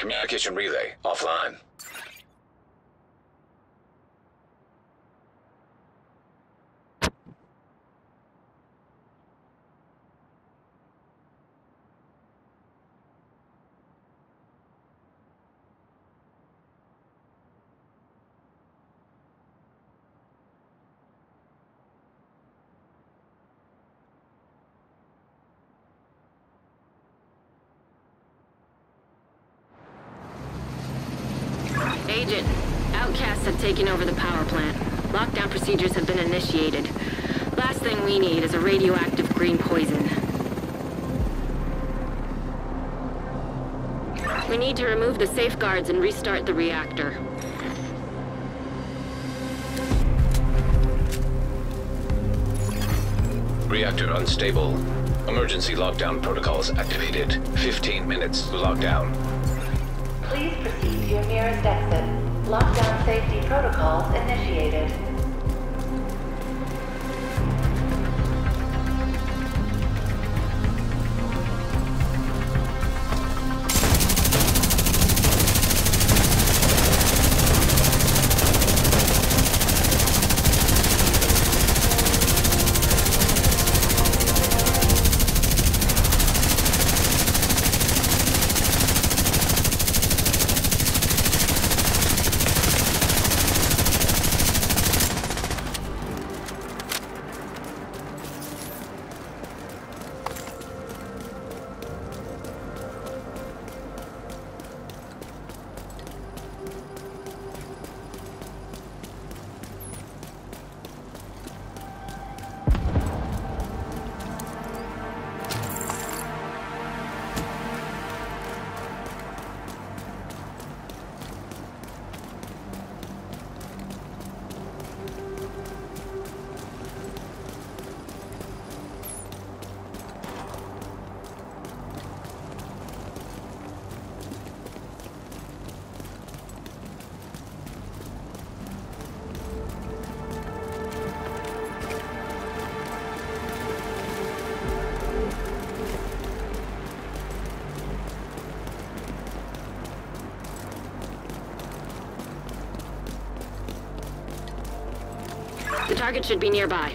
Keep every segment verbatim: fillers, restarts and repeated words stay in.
Communication relay offline. Agent, outcasts have taken over the power plant. Lockdown procedures have been initiated. Last thing we need is a radioactive green poison. We need to remove the safeguards and restart the reactor. Reactor unstable. Emergency lockdown protocols activated. fifteen minutes to lockdown. Please proceed to your nearest exit. Lockdown safety protocols initiated. The target should be nearby.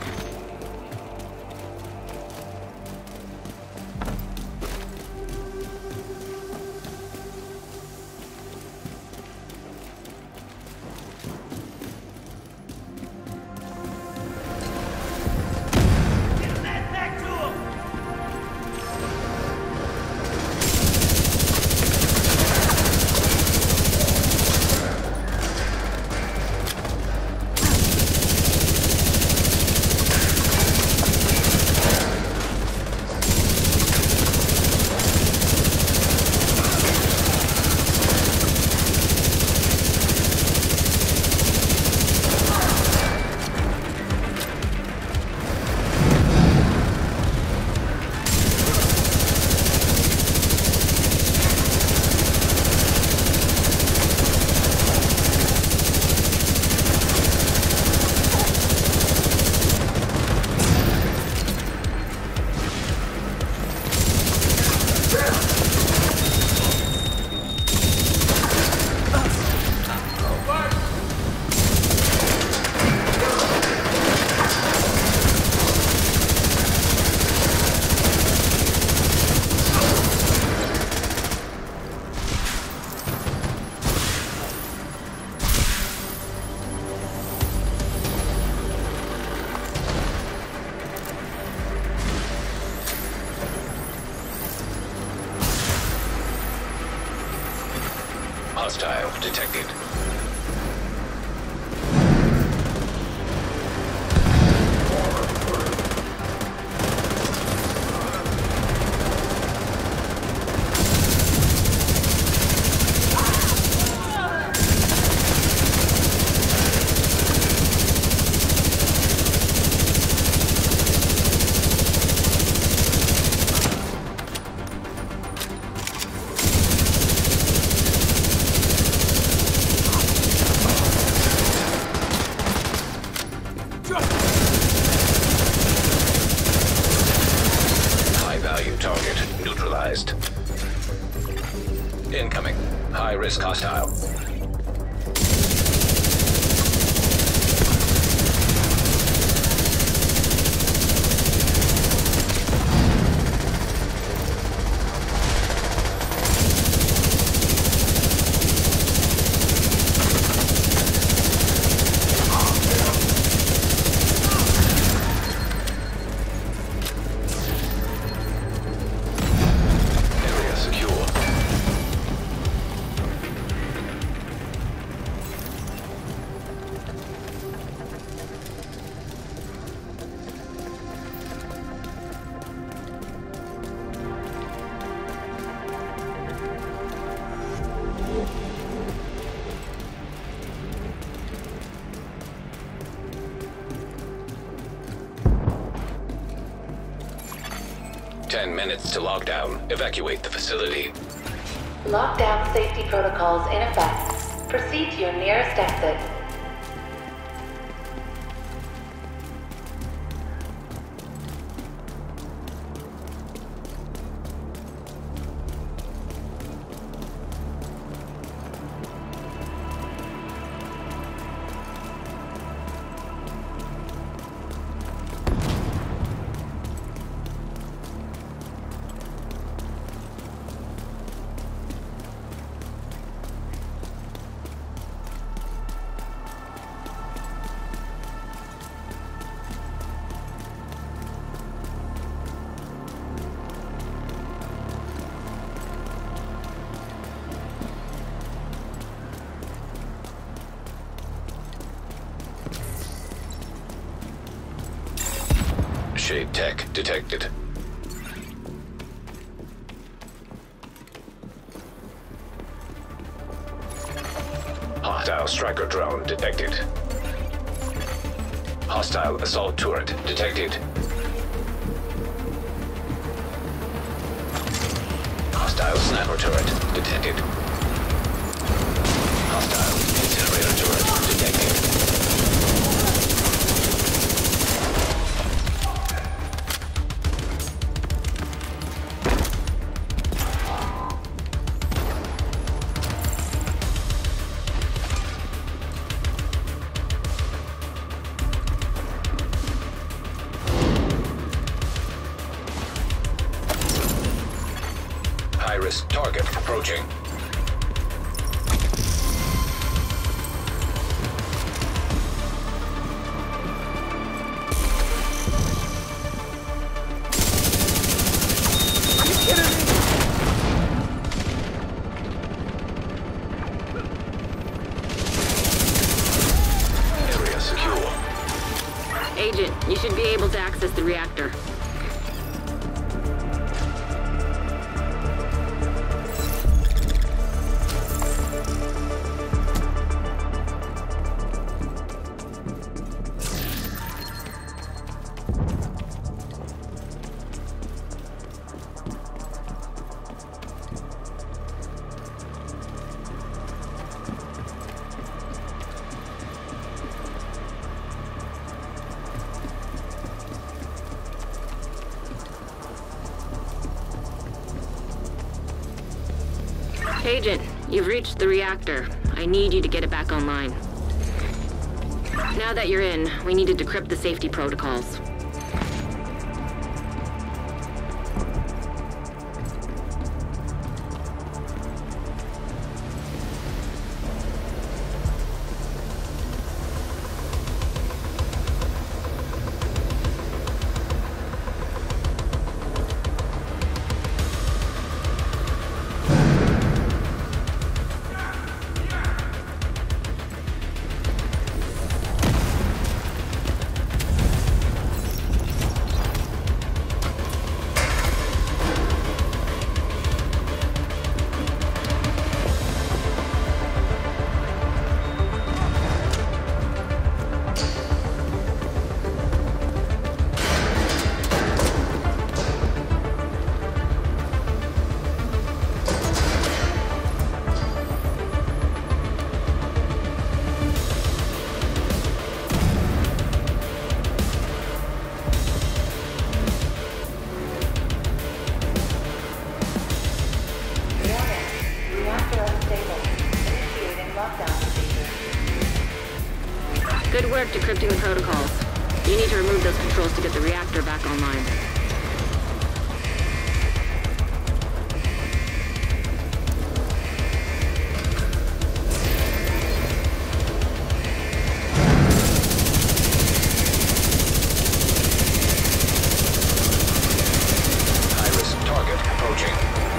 Hostile detected. hostile. Area secure. Ten minutes to lockdown. Evacuate the facility. Lockdown safety protocols in effect. Proceed to your nearest exit. Shade tech detected. Hostile striker drone detected. Hostile assault turret detected. Hostile sniper turret detected. Hostile incinerator turret detected. High-risk target approaching. Are you kidding me? Area secure. Agent, you should be able to access the reactor. Agent, you've reached the reactor. I need you to get it back online. Now that you're in, we need to decrypt the safety protocols. Good work decrypting the protocols. You need to remove those controls to get the reactor back online. High-risk target approaching.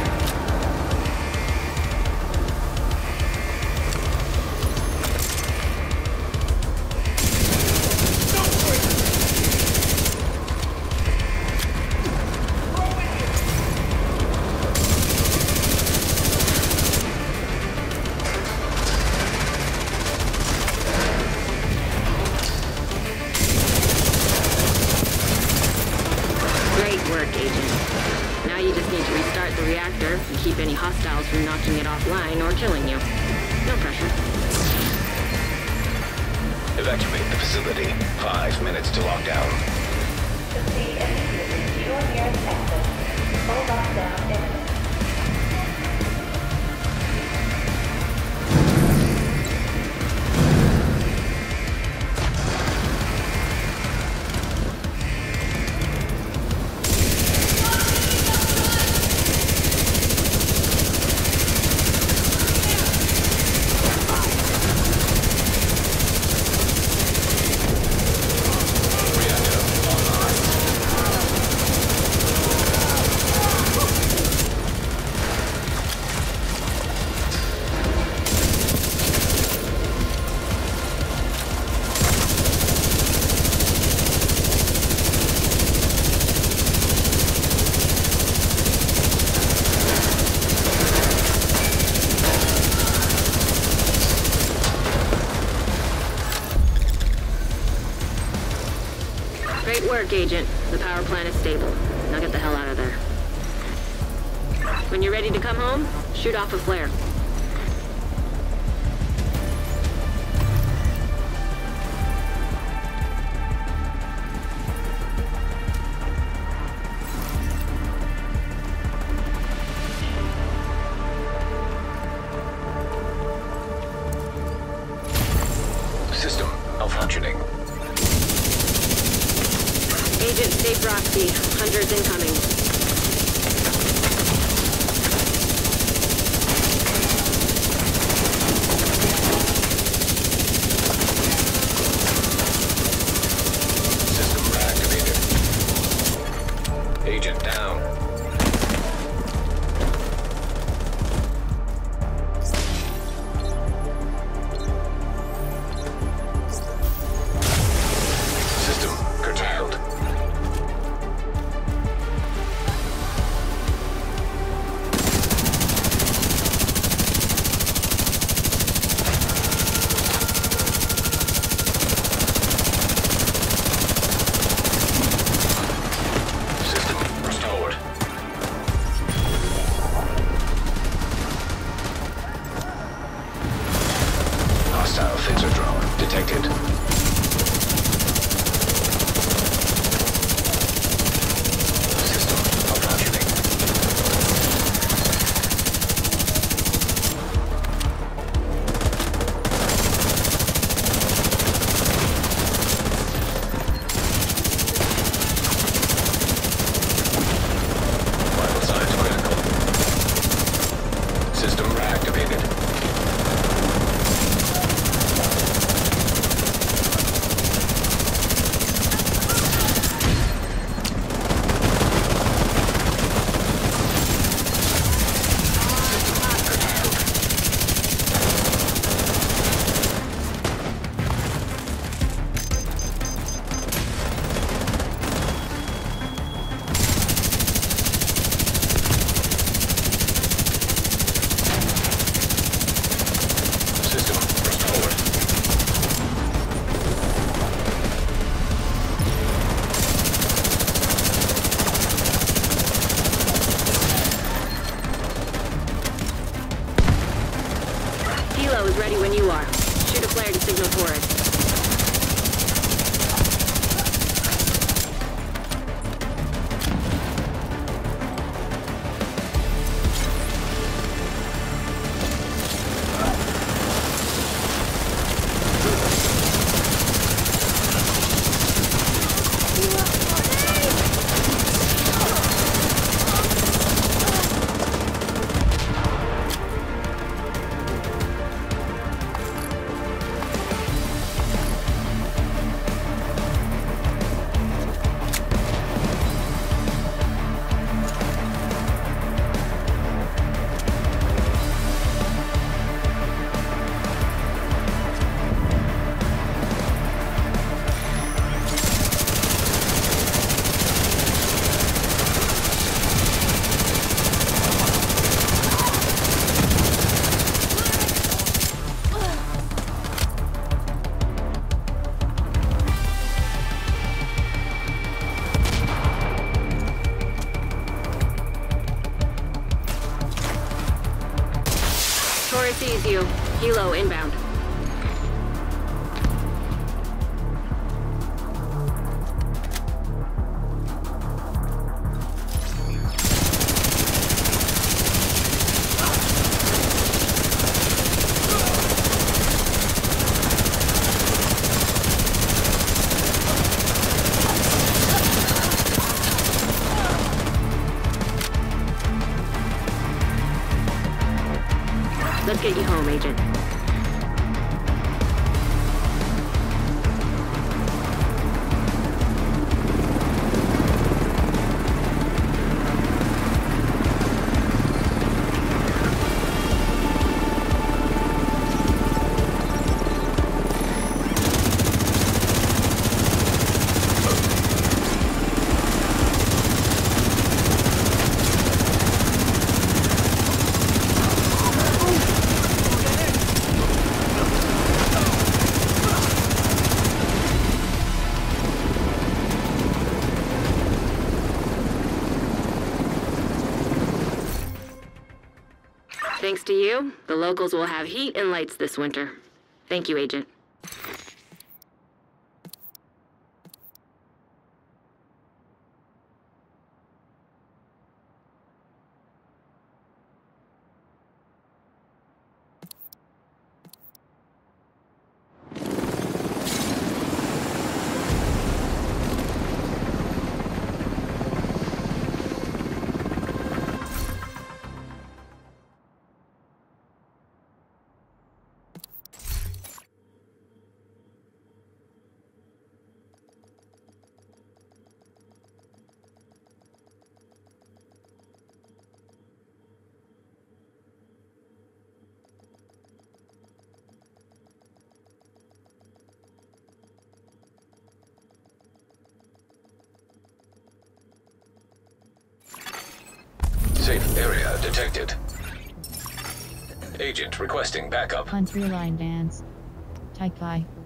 Keep any hostiles from knocking it offline or killing you. No pressure. Evacuate the facility. Five minutes to lockdown. Proceed immediately to your nearest exit. Full lockdown imminent. Great work, Agent. The power plant is stable. Now get the hell out of there. When you're ready to come home, shoot off a flare. System malfunctioning. Agent, stay frosty. Hunters incoming. System reactivated. Agent down. System curtailed. Hostile phaser drone detected. System malfunctioning. Vital signs critical. System reactivated. System restored. Helo is ready when you are. Shoot a flare to signal Taurus. Helo inbound. Let's get you home, Agent. Thanks to you, the locals will have heat and lights this winter. Thank you, Agent. Safe area detected. Agent requesting backup. On three line dance. Taikai.